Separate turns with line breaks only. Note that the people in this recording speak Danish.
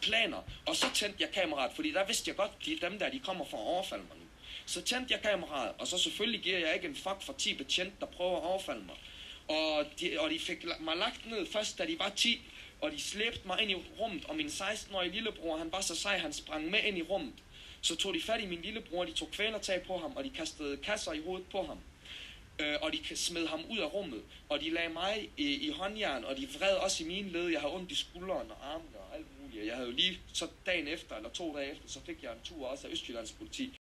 planer. Og så tændte jeg kameraet, fordi der vidste jeg godt, at dem der, de kommer for at overfalde mig nu. Så tændte jeg kameraet, og så selvfølgelig giver jeg ikke en fuck for 10 betjente, der prøver at overfalde mig. Og de fik mig lagt ned først, da de var 10, og de slæbte mig ind i rummet, og min 16-årige lillebror, han var så sej, han sprang med ind i rummet. Så tog de fat i min lillebror, de tog kvælertag på ham, og de kastede kasser i hovedet på ham. Og de smed ham ud af rummet, og de lagde mig i håndjern, og de vred også i mine led. Jeg havde ondt i skulderen og armene og alt muligt. Jeg havde jo lige så dagen efter, eller 2 dage efter, så fik jeg en tur også af Østjyllands politi,